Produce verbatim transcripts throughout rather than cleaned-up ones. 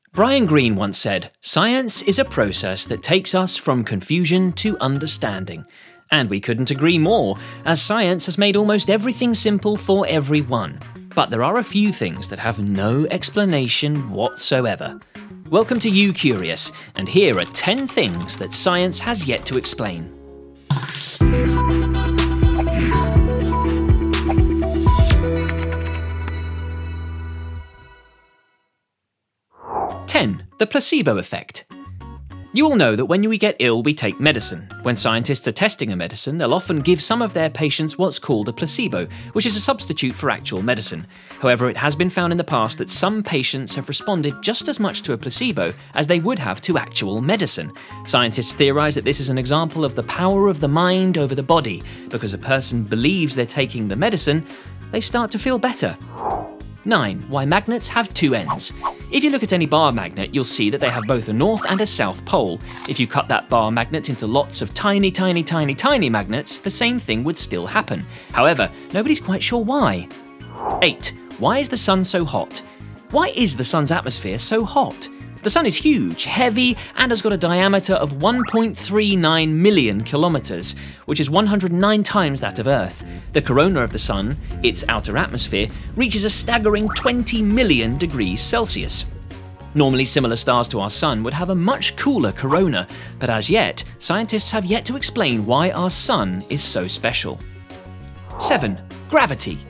Brian Greene once said, "Science is a process that takes us from confusion to understanding." And we couldn't agree more, as science has made almost everything simple for everyone. But there are a few things that have no explanation whatsoever. Welcome to YouCurious, and here are ten things that science has yet to explain. ten. The placebo effect. You all know that when we get ill, we take medicine. When scientists are testing a medicine, they'll often give some of their patients what's called a placebo, which is a substitute for actual medicine. However, it has been found in the past that some patients have responded just as much to a placebo as they would have to actual medicine. Scientists theorize that this is an example of the power of the mind over the body. Because a person believes they're taking the medicine, they start to feel better. nine. Why magnets have two ends. If you look at any bar magnet, you'll see that they have both a north and a south pole. If you cut that bar magnet into lots of tiny, tiny, tiny, tiny magnets, the same thing would still happen. However, nobody's quite sure why. eight. Why is the sun so hot? Why is the sun's atmosphere so hot? The sun is huge, heavy, and has got a diameter of one point three nine million kilometers, which is one hundred nine times that of Earth. The corona of the sun, its outer atmosphere, reaches a staggering twenty million degrees Celsius. Normally, similar stars to our sun would have a much cooler corona, but as yet, scientists have yet to explain why our sun is so special. seven. Gravity.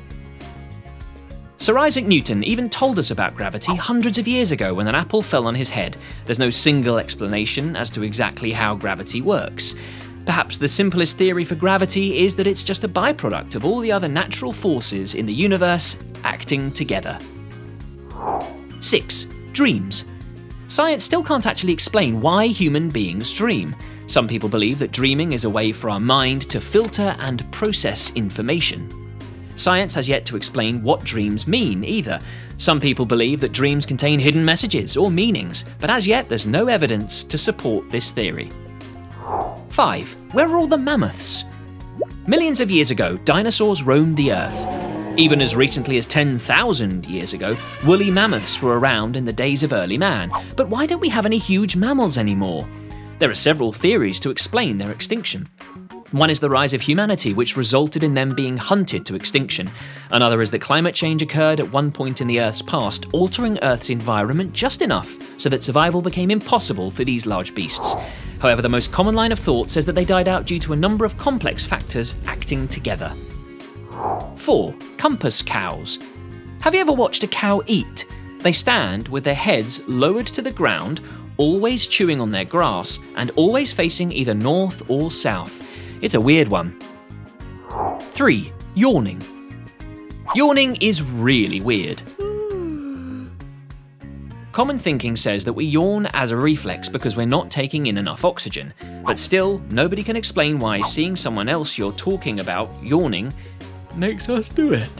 Sir Isaac Newton even told us about gravity hundreds of years ago when an apple fell on his head. There's no single explanation as to exactly how gravity works. Perhaps the simplest theory for gravity is that it's just a byproduct of all the other natural forces in the universe acting together. six. Dreams. Science still can't actually explain why human beings dream. Some people believe that dreaming is a way for our mind to filter and process information. Science has yet to explain what dreams mean either. Some people believe that dreams contain hidden messages or meanings, but as yet there's no evidence to support this theory. five. Where are all the mammoths? Millions of years ago, dinosaurs roamed the Earth. Even as recently as ten thousand years ago, woolly mammoths were around in the days of early man. But why don't we have any huge mammals anymore? There are several theories to explain their extinction. One is the rise of humanity, which resulted in them being hunted to extinction. Another is that climate change occurred at one point in the Earth's past, altering Earth's environment just enough so that survival became impossible for these large beasts. However, the most common line of thought says that they died out due to a number of complex factors acting together. four. Compass cows. Have you ever watched a cow eat? They stand with their heads lowered to the ground, always chewing on their grass, and always facing either north or south. It's a weird one. three. Yawning. Yawning is really weird. Common thinking says that we yawn as a reflex because we're not taking in enough oxygen. But still, nobody can explain why seeing someone else you're talking about yawning makes us do it.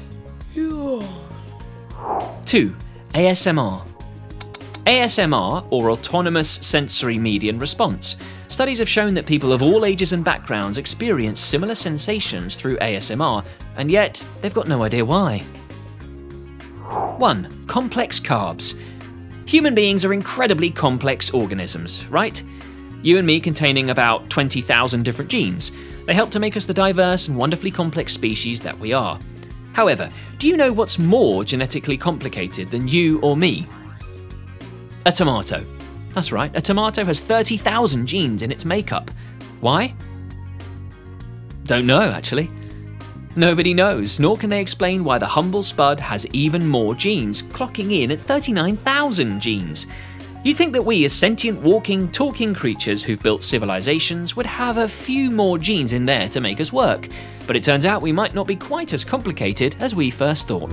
two. A S M R. A S M R, or Autonomous Sensory Median Response. Studies have shown that people of all ages and backgrounds experience similar sensations through A S M R, and yet they've got no idea why. one. Complex carbs. Human beings are incredibly complex organisms, right? You and me containing about twenty thousand different genes. They help to make us the diverse and wonderfully complex species that we are. However, do you know what's more genetically complicated than you or me? A tomato. That's right, a tomato has thirty thousand genes in its makeup. Why? Don't know, actually. Nobody knows, nor can they explain why the humble spud has even more genes, clocking in at thirty-nine thousand genes. You'd think that we, as sentient, walking, talking creatures who've built civilizations, would have a few more genes in there to make us work. But it turns out we might not be quite as complicated as we first thought.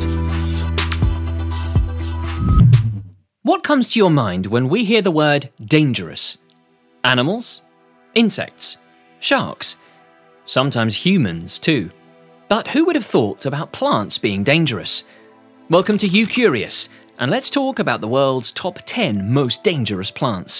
What comes to your mind when we hear the word dangerous? Animals? Insects? Sharks? Sometimes humans too. But who would have thought about plants being dangerous? Welcome to YouCurious, and let's talk about the world's top ten most dangerous plants.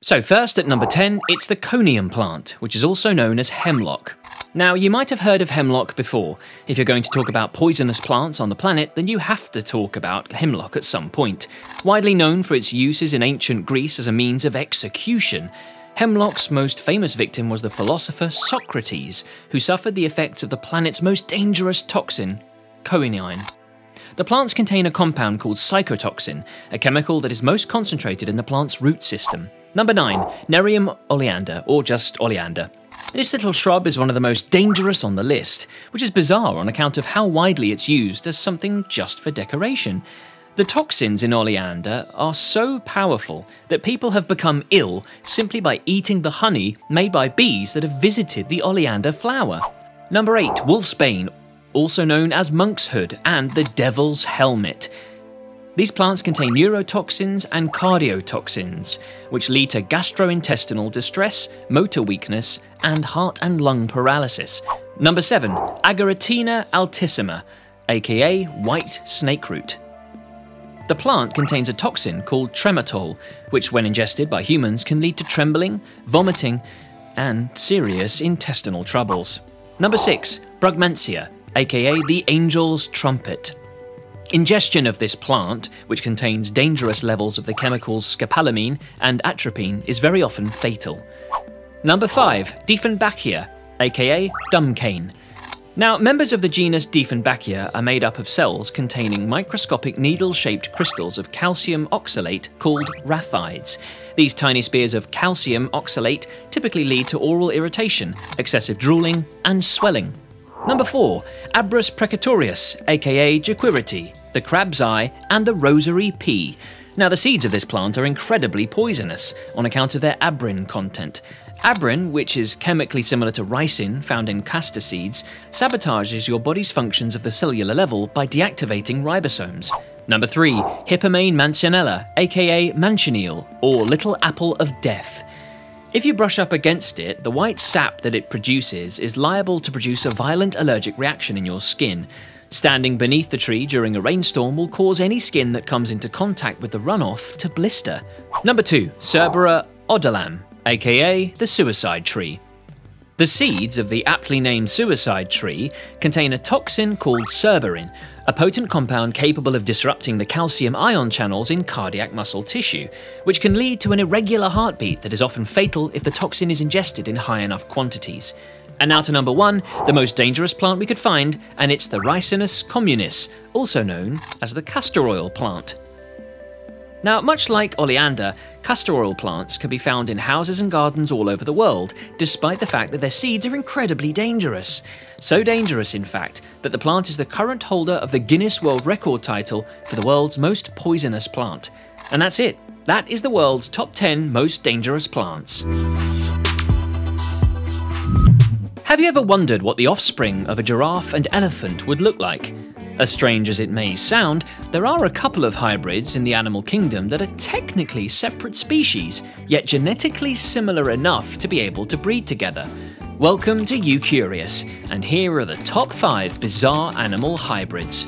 So first at number ten, it's the conium plant, which is also known as hemlock. Now, you might have heard of hemlock before. If you're going to talk about poisonous plants on the planet, then you have to talk about hemlock at some point. Widely known for its uses in ancient Greece as a means of execution, hemlock's most famous victim was the philosopher Socrates, who suffered the effects of the planet's most dangerous toxin, quinine. The plants contain a compound called psychotoxin, a chemical that is most concentrated in the plant's root system. Number nine, Nerium oleander, or just oleander. This little shrub is one of the most dangerous on the list, which is bizarre on account of how widely it's used as something just for decoration. The toxins in oleander are so powerful that people have become ill simply by eating the honey made by bees that have visited the oleander flower. Number eight, wolfsbane, also known as monk's hood and the devil's helmet. These plants contain neurotoxins and cardiotoxins, which lead to gastrointestinal distress, motor weakness, and heart and lung paralysis. Number seven, Agaritina altissima, aka white snakeroot. The plant contains a toxin called trematol, which when ingested by humans can lead to trembling, vomiting, and serious intestinal troubles. Number six, Brugmansia, aka the angel's trumpet. Ingestion of this plant, which contains dangerous levels of the chemicals scopolamine and atropine, is very often fatal. Number five, Dieffenbachia, aka dumb cane. Now, members of the genus Dieffenbachia are made up of cells containing microscopic needle-shaped crystals of calcium oxalate called raphides. These tiny spears of calcium oxalate typically lead to oral irritation, excessive drooling, and swelling. Number four, Abrus precatorius, aka Jequirity, the crab's eye, and the rosary pea. Now, the seeds of this plant are incredibly poisonous on account of their abrin content. Abrin, which is chemically similar to ricin found in castor seeds, sabotages your body's functions of the cellular level by deactivating ribosomes. Number three, Hippomane mansionella, aka manchineel, or little apple of death. If you brush up against it, the white sap that it produces is liable to produce a violent allergic reaction in your skin. Standing beneath the tree during a rainstorm will cause any skin that comes into contact with the runoff to blister. Number two, Cerbera odolam, aka the suicide tree. The seeds of the aptly named suicide tree contain a toxin called cerberin, a potent compound capable of disrupting the calcium ion channels in cardiac muscle tissue, which can lead to an irregular heartbeat that is often fatal if the toxin is ingested in high enough quantities. And now to number one, the most dangerous plant we could find, and it's the Ricinus communis, also known as the castor oil plant. Now, much like oleander, castor oil plants can be found in houses and gardens all over the world, despite the fact that their seeds are incredibly dangerous. So dangerous, in fact, that the plant is the current holder of the Guinness World Record title for the world's most poisonous plant. And that's it. That is the world's top ten most dangerous plants. Have you ever wondered what the offspring of a giraffe and elephant would look like? As strange as it may sound, there are a couple of hybrids in the animal kingdom that are technically separate species, yet genetically similar enough to be able to breed together. Welcome to YouCurious, and here are the top five bizarre animal hybrids.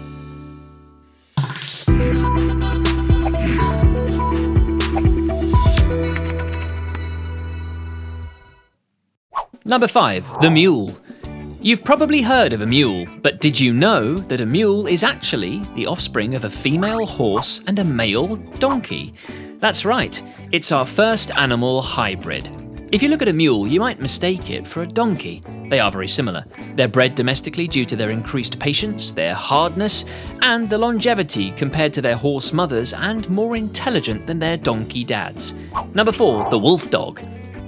Number five, the mule. You've probably heard of a mule, but did you know that a mule is actually the offspring of a female horse and a male donkey? That's right, it's our first animal hybrid. If you look at a mule, you might mistake it for a donkey. They are very similar. They're bred domestically due to their increased patience, their hardness, and the longevity compared to their horse mothers, and more intelligent than their donkey dads. Number four, the wolf dog.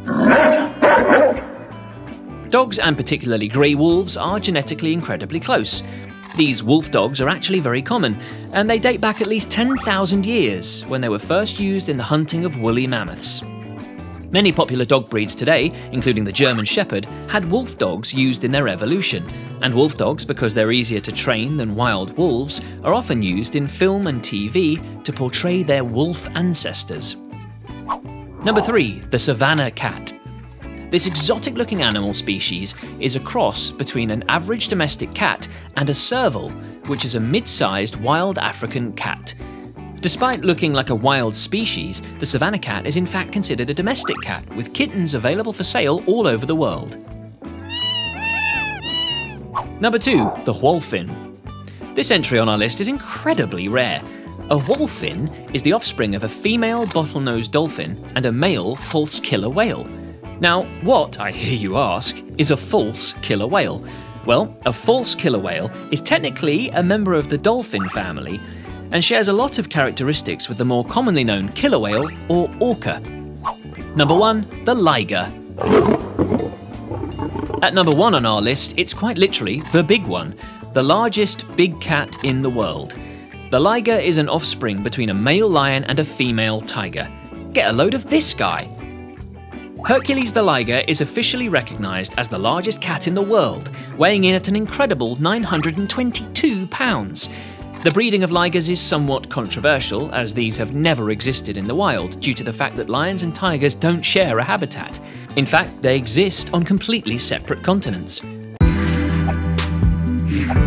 Dogs, and particularly grey wolves, are genetically incredibly close. These wolf dogs are actually very common, and they date back at least ten thousand years, when they were first used in the hunting of woolly mammoths. Many popular dog breeds today, including the German Shepherd, had wolf dogs used in their evolution, and wolf dogs, because they're easier to train than wild wolves, are often used in film and T V to portray their wolf ancestors. Number three, the Savannah cat. This exotic-looking animal species is a cross between an average domestic cat and a serval, which is a mid-sized wild African cat. Despite looking like a wild species, the savanna cat is in fact considered a domestic cat, with kittens available for sale all over the world. Number two, the wholphin. This entry on our list is incredibly rare. A wholphin is the offspring of a female bottlenose dolphin and a male false killer whale. Now, what, I hear you ask, is a false killer whale? Well, a false killer whale is technically a member of the dolphin family and shares a lot of characteristics with the more commonly known killer whale or orca. Number one, the liger. At number one on our list, it's quite literally the big one, the largest big cat in the world. The liger is an offspring between a male lion and a female tiger. Get a load of this guy. Hercules the liger is officially recognised as the largest cat in the world, weighing in at an incredible nine hundred twenty-two pounds. The breeding of ligers is somewhat controversial, as these have never existed in the wild due to the fact that lions and tigers don't share a habitat. In fact, they exist on completely separate continents.